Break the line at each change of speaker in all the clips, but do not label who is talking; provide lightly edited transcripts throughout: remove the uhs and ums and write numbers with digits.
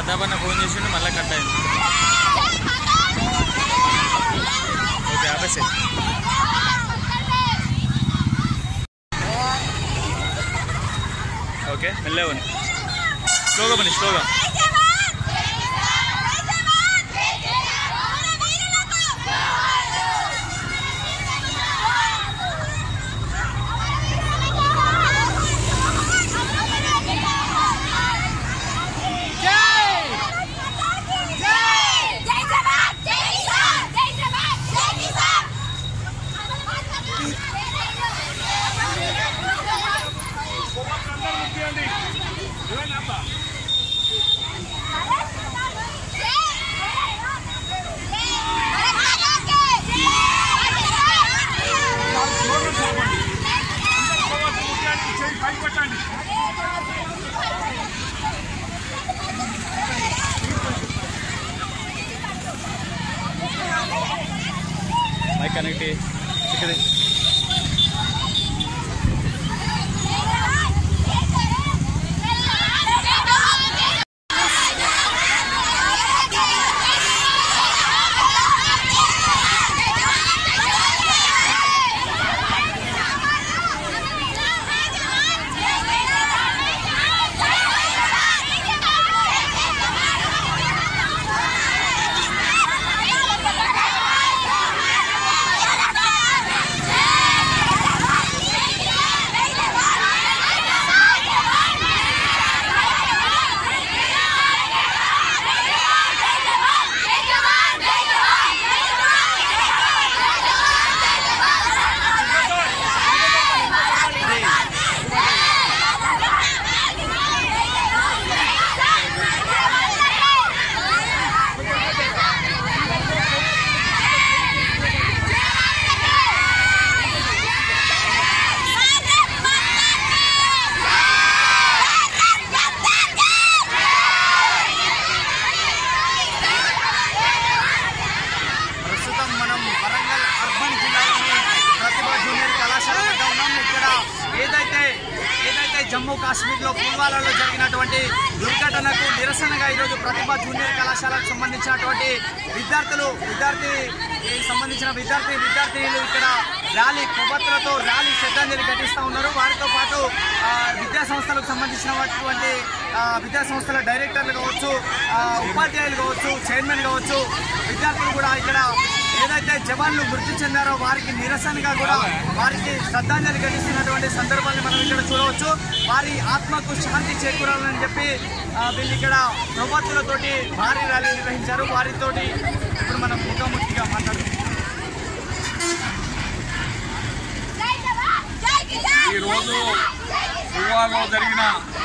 ప్రతాపన్న phone చేసిండు మళ్ళీ cut అయింది. ఓకే ఆపేసే. ఓకే మెల్లవని స్లోగా పని స్లోగా. Mic connect చిక్కది. జమ్మూ కాశ్మీర్లో పుల్వాలాలో జరిగినటువంటి దుర్ఘటనకు నిరసనగా ఈరోజు ప్రతిభ జూనియర్ కళాశాలకు సంబంధించినటువంటి విద్యార్థినులు ఇక్కడ ర్యాలీ కొవ్వొత్తులతో ర్యాలీ శ్రద్ధాంజలి ఘటిస్తూ ఉన్నారు. వారితో పాటు విద్యా సంస్థలకు సంబంధించినటువంటి విద్యా సంస్థల డైరెక్టర్లు కావచ్చు, ఉపాధ్యాయులు కావచ్చు, చైర్మన్ కావచ్చు, విద్యార్థులు కూడా ఇక్కడ ఏదైతే జవాన్లు మృతి చెందారో వారికి నిరసనగా కూడా వారికి శ్రద్ధాంజలి ఘటిస్తున్నటువంటి సందర్భాన్ని మనం ఇక్కడ చూడవచ్చు. వారి ఆత్మకు శాంతి చేకూరాలని చెప్పి వీళ్ళు ఇక్కడ కొవ్వొత్తులతోటి భారీ ర్యాలీ నిర్వహించారు. వారితోటి ఇప్పుడు మనం ముఖాముఖిగా మాట్లాడుతున్నాం.
ఈరోజు పుల్వామాలో జరిగిన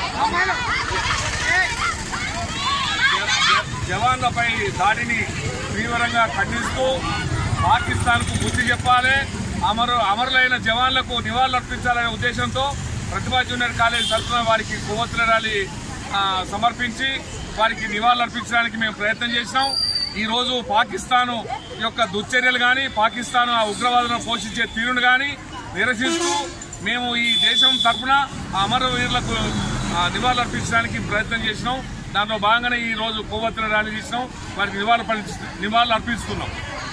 జవాన్లపై దాడిని తీవ్రంగా ఖండిస్తూ పాకిస్తాన్కు బుద్ధి చెప్పాలి, అమరులైన జవాన్లకు నివాళులర్పించాలనే ఉద్దేశంతో ప్రతిభా జూనియర్ కాలేజ్ తరఫున వారికి కొవ్వొత్తుల ర్యాలీ సమర్పించి వారికి నివాళులర్పించడానికి మేము ప్రయత్నం చేసినాం. ఈరోజు పాకిస్తాను యొక్క దుశ్చర్యలు కానీ పాకిస్తాను ఆ ఉగ్రవాదులను పోషించే తీరును కానీ నిరసిస్తూ మేము ఈ దేశం తరఫున అమరవీరులకు నివాళులర్పించడానికి ప్రయత్నం చేసినాం. దాంట్లో భాగంగానే ఈరోజు కొవ్వొత్తుల ర్యాలీ చేసినాం, వారికి నివాళులు అర్పిస్తున్నాం.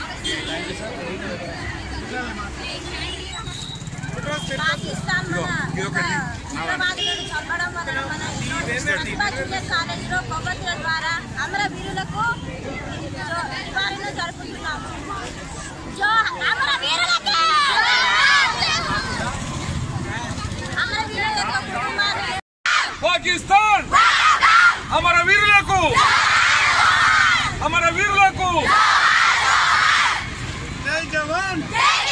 పాకిస్తాన్ ఉగ్రవాదులను చంపడం వలన మన ప్రతిభా జూనియర్ కాలేజీలో కొవ్వొత్తుల ద్వారా అమరవీరులకు నివాళులు జరుపుతున్నాము.
పాకిస్తాన్ అమరవీరులకు
జై జవాన్.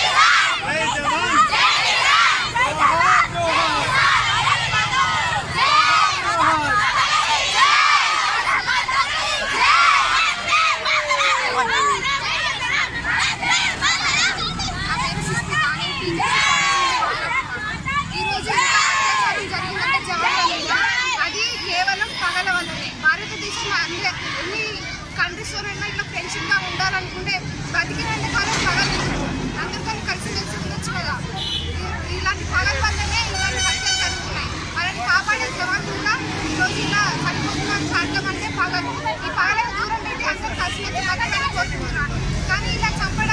ఉండాలనుకుంటే బతికినంత కాలం పగలు అందరితో కలిసి ఉండొచ్చు కదా. ఇలాంటి పగల వల్లనే ఇలాంటి హత్యలు జరుగుతున్నాయి. వాళ్ళని కాపాడే జవాన్లు కూడా ఈరోజు ఇలా చనిపోతున్నారు. సాధ్యం అంటే పగ ఈ పగలను దూరం పెట్టి అందరూ కలిసి బతకాలని కోరుకుంటున్నాను. కానీ ఇలా చంపడం